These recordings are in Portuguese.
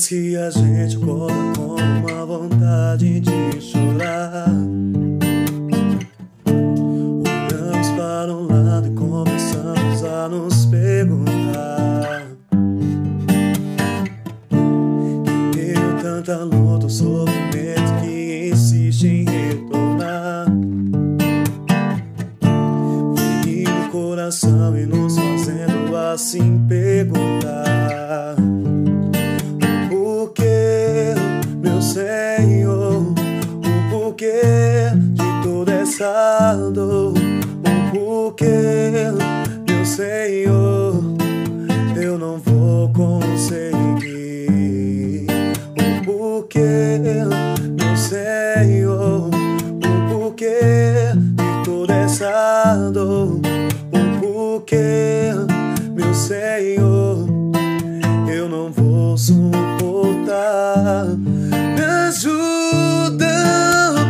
dias que a gente acorda com uma vontade de chorar. Olhamos para um lado e começamos a nos perguntar: que deu tanta luta, o sofrimento que insiste em retornar, ferindo o coração e nos fazendo assim perguntar: Senhor, o porquê de toda essa dor? O porquê, meu Senhor, eu não vou conseguir. O porquê, meu Senhor, o porquê de toda essa dor? O porquê, meu Senhor, eu não vou suportar. Me ajuda a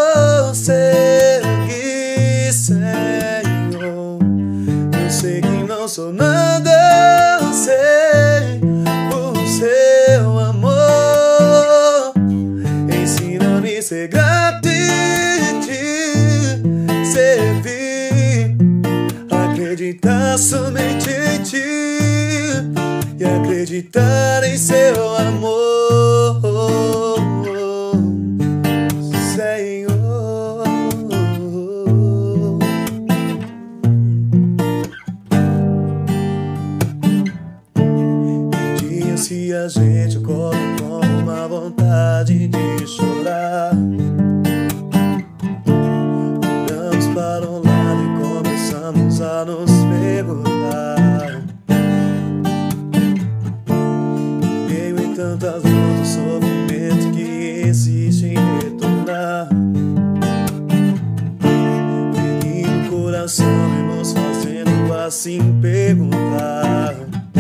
prosseguir, Senhor. Eu sei que não sou nada sem o seu amor. Ensina-me a ser grato e te servir, acreditar somente em ti e acreditar em seu amor. Se a gente acorda com uma vontade de chorar, olhamos para um lado e começamos a nos perguntar: em meio em tantas lutas, sofrimento que existe em retornar, ferindo o coração e nos fazendo assim perguntar: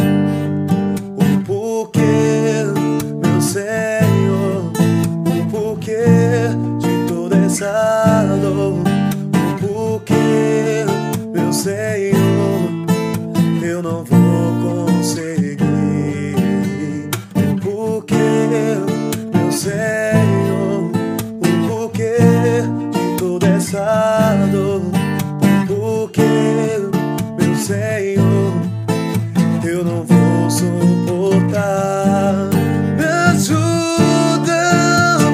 Senhor, o porquê de toda essa dor? O porquê, meu Senhor, eu não vou conseguir. O porquê, meu Senhor, o porquê de toda essa dor? O porquê, meu Senhor, eu não vou suportar. Ajuda a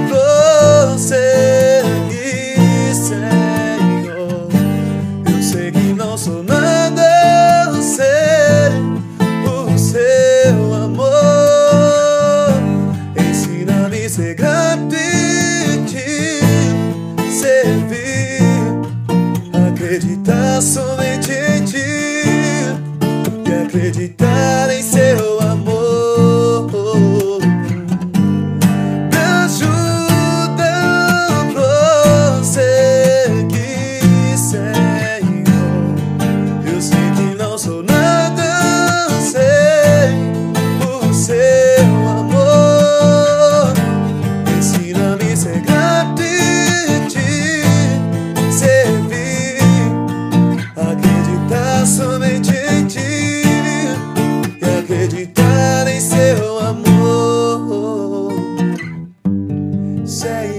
prosseguir, Senhor. Eu sei que não sou nada sem o seu amor. Ensina-me a ser grato e te servir, acreditar somente em ti e acreditar em seu amor. Somente em ti e acreditar em seu amor. Sei